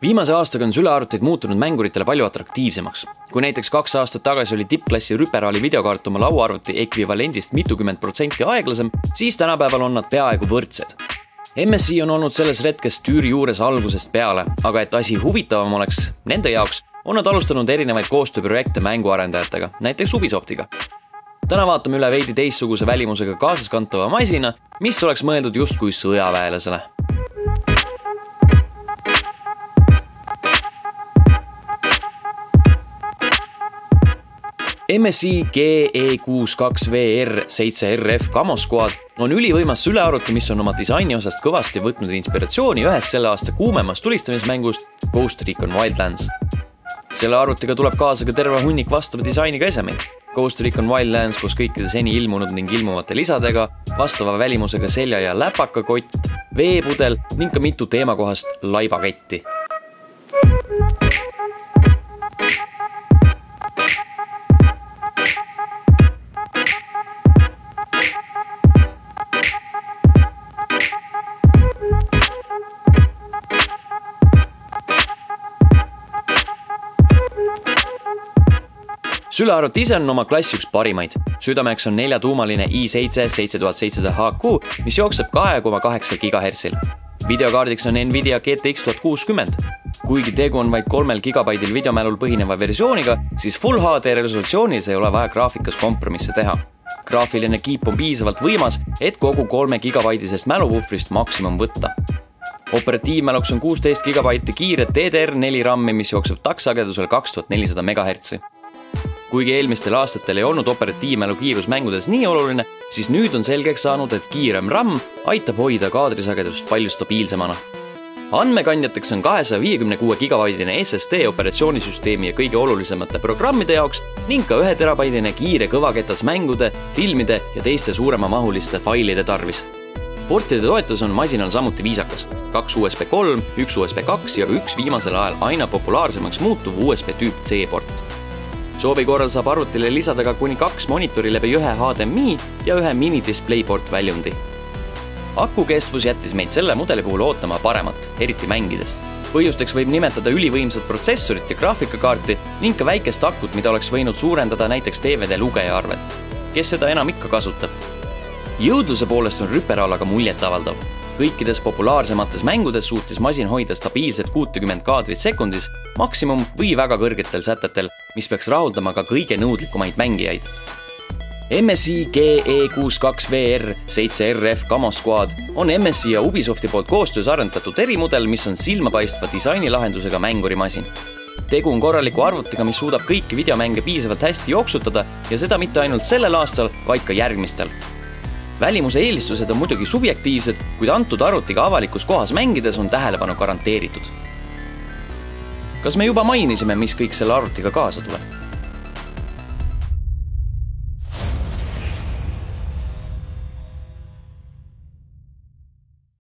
Viimase aastaga on sülearvutid muutunud mänguritele palju atraktiivsemaks. Kui näiteks 2 aastat tagasi oli tippklassi Rüperaali videokaart oma lauaarvuti ekvivalendist mitukümmend protsenti aeglasem, siis tänapäeval on nad peaaegu võrdsed. MSI on olnud selles retkes tüüri juures algusest peale, aga et asi huvitavam oleks nende jaoks, on nad alustanud erinevaid koostööprojekte mänguarendajatega, näiteks Ubisoftiga. Täna vaatame üle veidi teistsuguse välimusega kaasaskantava masina, mis oleks mõeldud justkui sõjaväelasele. MSI GE62VR7RF Camo Squad on ülivõimas sülearvuti, mis on oma disaini osast kõvasti võtnud inspiratsiooni ühest selle aasta kuumemast tulistamismängust Ghost Recon Wildlands. Selle arvutiga tuleb kaasa ka terve hunnik vastava disainiga esemeid. Ghost Recon Wildlands koos kõikide seni ilmunud ning ilmuvate lisadega, vastava välimusega selja- ja läpakakott, veepudel ning ka mitu teemakohast laibaketti. Sülearvuti ise on oma klassi üks parimaid. Südameks on 4-tuumaline i7-7700HQ, mis jookseb 2,8 GHz. Videokaardiks on Nvidia GTX 1060. Kuigi tegu on vaid 3 GB videomälul põhineva versiooniga, siis Full HD resolutsioonis ei ole vaja graafikas kompromisse teha. Graafiline kiip on piisavalt võimas, et kogu 3 GB mälupuhvrist maksimum võtta. Operatiivmäluks on 16 GB kiiret DDR4 RAM-i, mis jookseb taksagedusel 2400 MHz. Kuigi eelmistel aastatel ei olnud operatiivmälu kiirus mängudes nii oluline, siis nüüd on selgeks saanud, et kiirem RAM aitab hoida kaadrisagedust palju stabiilsemana. Andmekandjateks on 256 GB SSD operatsioonisüsteemi ja kõige olulisemate programmide jaoks ning ka 1 TB kiire kõvaketas mängude, filmide ja teiste suuremamahuliste failide tarvis. Portide toetus on masinal samuti viisakas. 2 USB 3, 1 USB 2 ja 1 viimasel ajal aina populaarsemaks muutuv USB tüüp C port. Soovi korral saab arvutile lisada ka kuni 2 monitori läbi 1 HDMI ja 1 mini-displayport väljundi. Akukestvus jättis meid selle mudeli puhul ootama paremat, eriti mängides. Põhjusteks võib nimetada ülivõimsat protsessorit ja graafikakaarti ning ka väikest akut, mida oleks võinud suurendada näiteks DVD lugeja arvet. Kes seda enam ikka kasutab? Jõudluse poolest on Rüperaal aga muljet avaldav. Kõikides populaarsemates mängudes suutis masin hoida stabiilset 60 kaadrit sekundis, maksimum või väga kõrgetel sätetel, mis peaks rahuldama ka kõige nõudlikumaid mängijaid. MSI GE62VR7RF Camo Squad on MSI ja Ubisofti poolt koostöös arendatud erimudel, mis on silmapaistva disainilahendusega mängurimasin. Tegu on korraliku arvutiga, mis suudab kõiki videomänge piisavalt hästi jooksutada ja seda mitte ainult sellel aastal, vaid ka järgmistel. Välimuse eelistused on muidugi subjektiivsed, kuid antud arvutiga avalikus kohas mängides on tähelepanu garanteeritud. Kas me juba mainisime, mis kõik selle arvutiga kaasa tuleb?